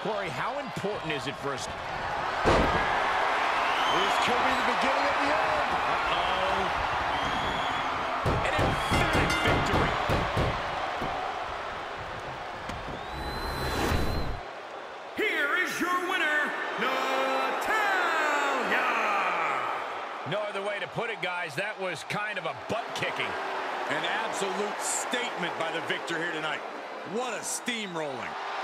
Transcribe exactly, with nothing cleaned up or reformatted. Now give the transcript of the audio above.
Corey, how important is it for us? This could be the beginning of the end. Uh-oh. An emphatic victory. Here is your winner, Natalya. No other way to put it, guys. That was kind of a butt-kicking. An absolute statement by the victor here tonight. What a steamrolling.